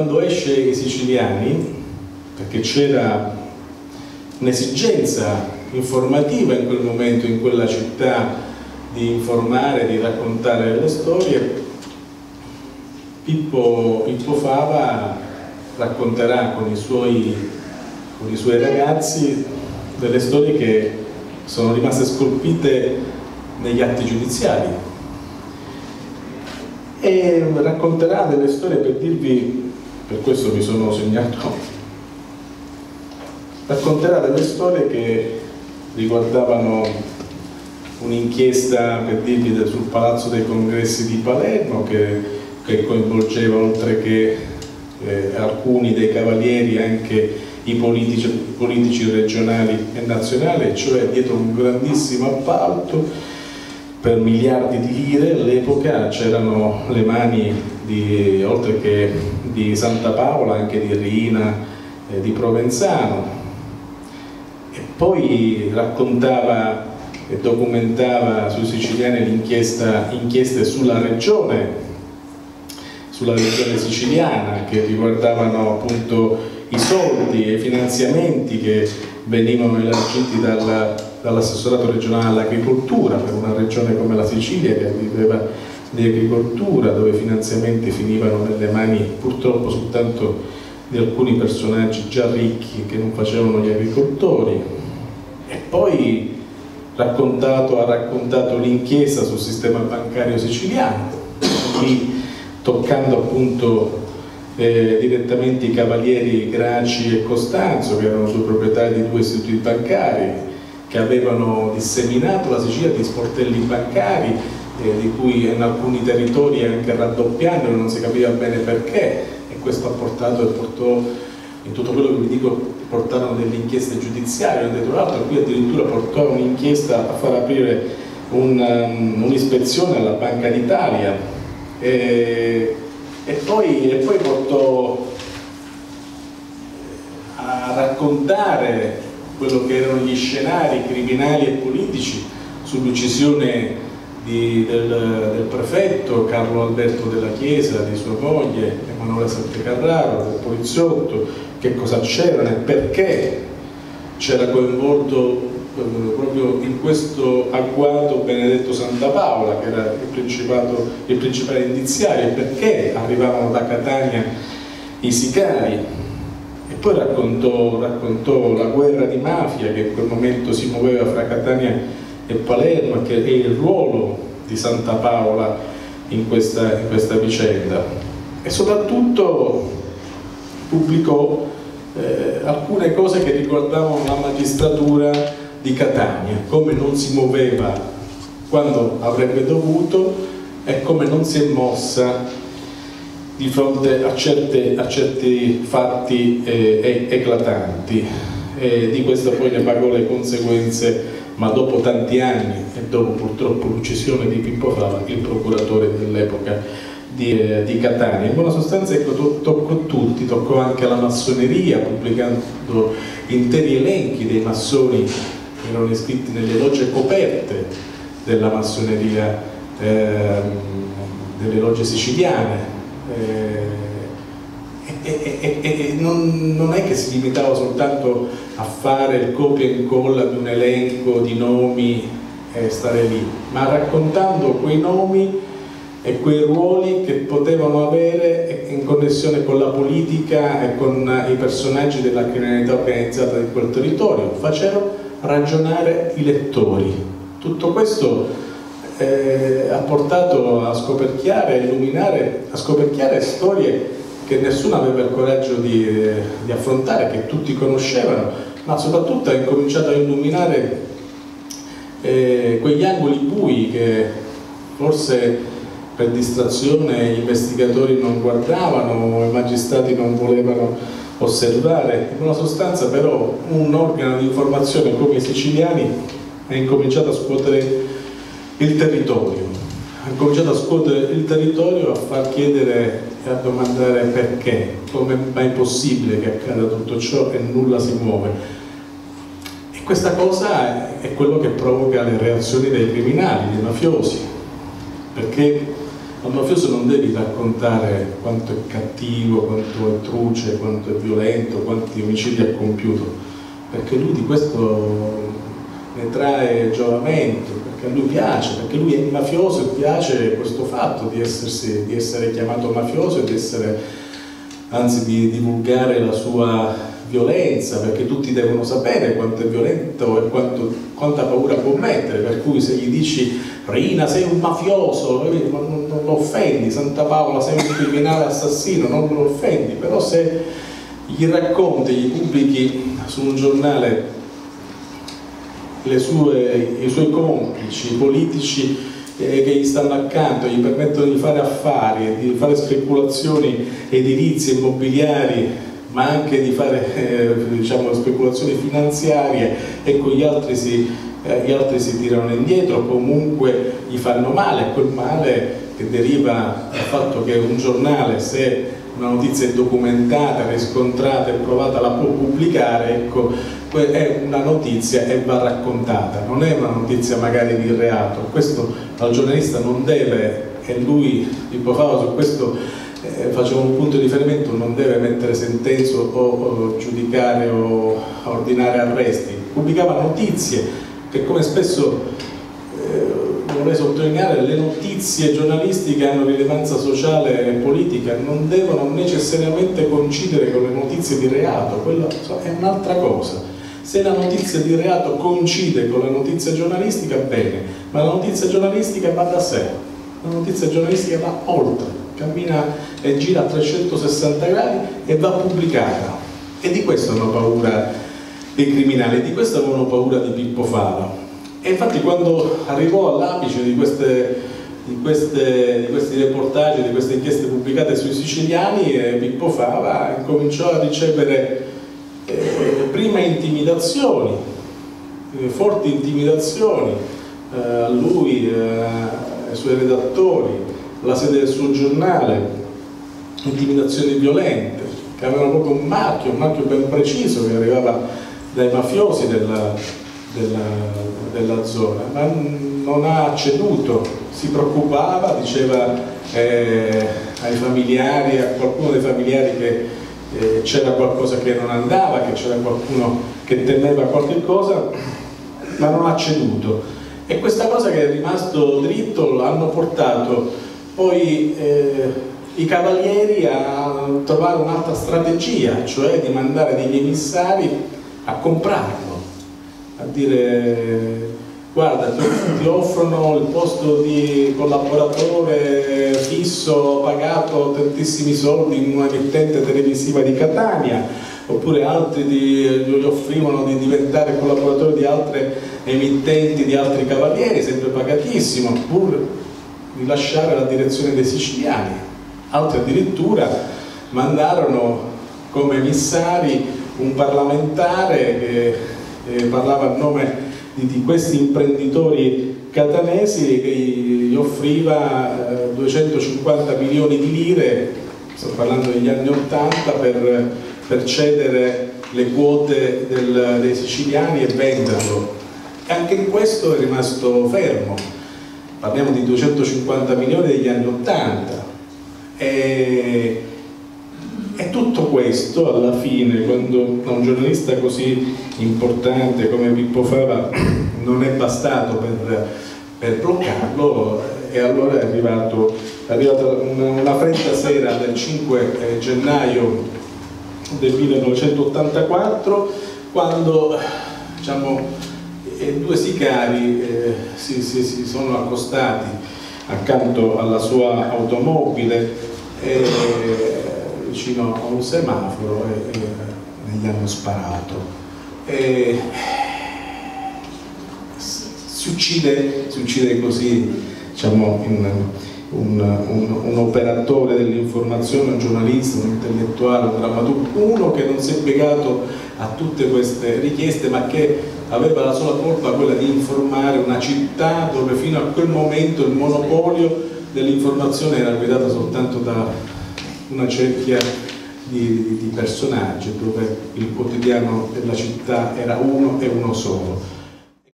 quando esce I Siciliani, perché c'era un'esigenza informativa in quel momento, in quella città, di informare, di raccontare le storie, Pippo Fava racconterà con i suoi ragazzi delle storie che sono rimaste scolpite negli atti giudiziari, e racconterà delle storie, per dirvi, per questo mi sono segnato, racconterà delle storie che riguardavano un'inchiesta, per dirvi, sul Palazzo dei Congressi di Palermo, che coinvolgeva, oltre che alcuni dei cavalieri, anche i politici regionali e nazionali, cioè dietro un grandissimo appalto per miliardi di lire. All'epoca c'erano le mani oltre che di Santa Paola, anche di Riina, di Provenzano. E poi raccontava e documentava sui siciliani inchieste sulla regione siciliana, che riguardavano appunto i soldi e i finanziamenti che venivano elargiti dall'assessorato regionale all'agricoltura per una regione come la Sicilia, che viveva di agricoltura, dove i finanziamenti finivano nelle mani purtroppo soltanto di alcuni personaggi già ricchi che non facevano gli agricoltori. E poi ha raccontato l'inchiesta sul sistema bancario siciliano, toccando appunto direttamente i cavalieri Graci e Costanzo, che erano due proprietari di due istituti bancari, che avevano disseminato la Sicilia di sportelli bancari, di cui in alcuni territori anche raddoppiando, non si capiva bene perché, e questo ha portò in tutto quello che vi dico, portarono delle inchieste giudiziarie, tra l'altro qui addirittura portò un'inchiesta a far aprire un'ispezione alla Banca d'Italia, e poi portò a raccontare quello che erano gli scenari criminali e politici sull'uccisione del prefetto Carlo Alberto della Chiesa, di sua moglie Emanuele Santecarraro, del poliziotto, che cosa c'erano e perché c'era coinvolto proprio in questo agguato Benedetto Santa Paola, che era il principale indiziario, e perché arrivavano da Catania i sicari. E poi raccontò la guerra di mafia che in quel momento si muoveva fra Catania e Palermo, e il ruolo di Santa Paola in questa vicenda. E soprattutto pubblicò alcune cose che riguardavano la magistratura di Catania, come non si muoveva quando avrebbe dovuto e come non si è mossa di fronte a certi fatti eclatanti. Di questo poi ne pagò le conseguenze, ma dopo tanti anni, e dopo purtroppo l'uccisione di Pippo Fava, il procuratore dell'epoca di Catania. In buona sostanza, ecco, toccò tutti, toccò anche la massoneria, pubblicando interi elenchi dei massoni che erano iscritti nelle logge coperte della massoneria, delle logge siciliane. E non è che si limitava soltanto a fare il copia e incolla di un elenco di nomi e stare lì, ma raccontando quei nomi e quei ruoli che potevano avere in connessione con la politica e con i personaggi della criminalità organizzata di quel territorio. Facevano ragionare i lettori. Tutto questo ha portato a scoperchiare, a illuminare, a scoperchiare storie che nessuno aveva il coraggio di affrontare, che tutti conoscevano, ma soprattutto ha incominciato a illuminare quegli angoli bui che forse per distrazione gli investigatori non guardavano, i magistrati non volevano osservare. In una sostanza però un organo di informazione come i siciliani ha incominciato a scuotere il territorio, a far chiedere e a domandare perché, come mai è possibile che accada tutto ciò e nulla si muove. E questa cosa è quello che provoca le reazioni dei criminali, dei mafiosi, perché Al mafioso non devi raccontare quanto è cattivo, quanto è truce, quanto è violento, quanti omicidi ha compiuto, perché lui di questo ne trae giovamento, perché a lui piace, perché lui è mafioso e piace questo fatto di essere chiamato mafioso e di essere, anzi di divulgare la sua violenza, perché tutti devono sapere quanto è violento e quanta paura può mettere, per cui se gli dici Rina sei un mafioso, non lo offendi, Santa Paola sei un criminale assassino, non lo offendi, però se gli racconti, gli pubblichi su un giornale i suoi complici, i politici che gli stanno accanto, gli permettono di fare affari, di fare speculazioni edilizie, immobiliari, ma anche di fare diciamo, speculazioni finanziarie, ecco gli altri si tirano indietro, comunque gli fanno male, quel male che deriva dal fatto che un giornale, se una notizia è documentata, riscontrata e provata, la può pubblicare, ecco, è una notizia e va raccontata, non è una notizia magari di reato. Questo al giornalista non deve, e lui, Pippo Fava, su questo faceva un punto di riferimento, non deve mettere sentenze o giudicare o ordinare arresti. Pubblicava notizie che, come spesso vorrei sottolineare, le notizie giornalistiche hanno rilevanza sociale e politica, non devono necessariamente coincidere con le notizie di reato, quella è un'altra cosa. Se la notizia di reato coincide con la notizia giornalistica, bene, ma la notizia giornalistica va da sé, la notizia giornalistica va oltre, cammina e gira a 360 gradi e va pubblicata. E di questo hanno paura dei criminali, di questo avevano paura di Pippo Fava. E infatti quando arrivò all'apice di questi reportage, di queste inchieste pubblicate sui siciliani, Pippo Fava cominciò a ricevere prima intimidazioni, forti intimidazioni a lui, ai suoi redattori, alla sede del suo giornale, intimidazioni violente, che avevano proprio un marchio ben preciso che arrivava dai mafiosi della zona, ma non ha ceduto, si preoccupava, diceva ai familiari, a qualcuno dei familiari che c'era qualcosa che non andava, che c'era qualcuno che temeva qualche cosa, ma non ha ceduto. E questa cosa che è rimasto dritto l'hanno portato poi i cavalieri a trovare un'altra strategia, cioè di mandare degli emissari a comprarlo, a dire guarda ti offrono il posto di collaboratore fisso pagato tantissimi soldi in una emittente televisiva di Catania, oppure altri gli offrivano di diventare collaboratore di altre emittenti, di altri cavalieri, sempre pagatissimo, pur di lasciare la direzione dei siciliani. Altri addirittura mandarono come emissari un parlamentare che parlava a nome di questi imprenditori catanesi, che gli offriva 250 milioni di lire, sto parlando degli anni 80, per cedere le quote dei siciliani e venderlo. E anche in questo è rimasto fermo. Parliamo di 250 milioni degli anni 80. E tutto questo alla fine, quando un giornalista così importante come Pippo Fava non è bastato per bloccarlo, e allora è arrivata una fredda sera del 5 gennaio del 1984, quando diciamo, due sicari si sono accostati accanto alla sua automobile vicino a un semaforo e gli hanno sparato. Si uccide così, diciamo, un operatore dell'informazione, un giornalista, un intellettuale, un drammaturgo, uno che non si è piegato a tutte queste richieste, ma che aveva la sola colpa, quella di informare una città dove fino a quel momento il monopolio dell'informazione era guidato soltanto da una cerchia di personaggi, dove il quotidiano della città era uno e uno solo.